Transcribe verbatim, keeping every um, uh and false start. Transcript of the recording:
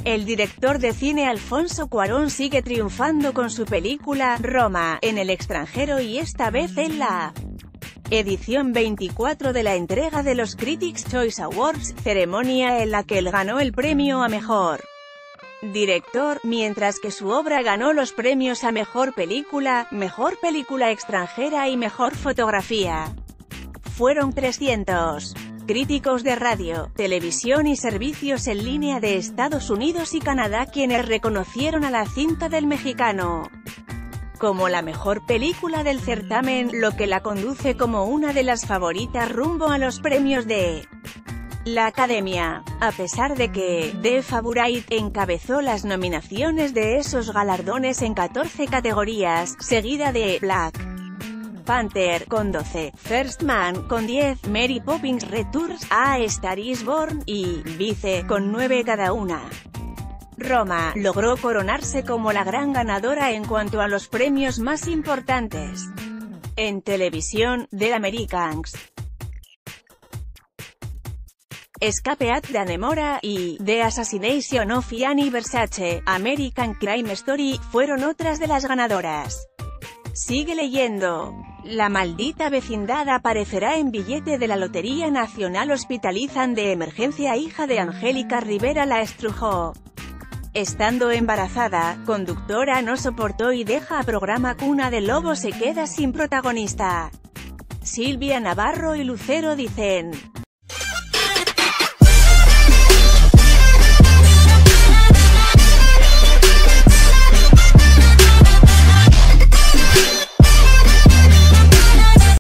El director de cine Alfonso Cuarón sigue triunfando con su película Roma en el extranjero y esta vez en la edición veinticuatro de la entrega de los Critics' Choice Awards, ceremonia en la que él ganó el premio a Mejor Director, mientras que su obra ganó los premios a Mejor Película, Mejor Película Extranjera y Mejor Fotografía. Fueron trescientos críticos de radio, televisión y servicios en línea de Estados Unidos y Canadá quienes reconocieron a la cinta del mexicano como la mejor película del certamen, lo que la conduce como una de las favoritas rumbo a los premios de la Academia, a pesar de que The Favourite encabezó las nominaciones de esos galardones en catorce categorías, seguida de Black Panther con doce, First Man con diez, Mary Poppins Returns, A Star is Born y Vice con nueve cada una. Roma logró coronarse como la gran ganadora en cuanto a los premios más importantes en televisión, The Americans, Escape at Dannemora y The Assassination of Gianni Versace, American Crime Story, fueron otras de las ganadoras. Sigue leyendo. La maldita vecindad aparecerá en billete de la Lotería Nacional. Hospitalizan de emergencia hija de Angélica Rivera, la estrujó estando embarazada. Conductora no soportó y deja a programa Cuna de Lobo, se queda sin protagonista. Silvia Navarro y Lucero dicen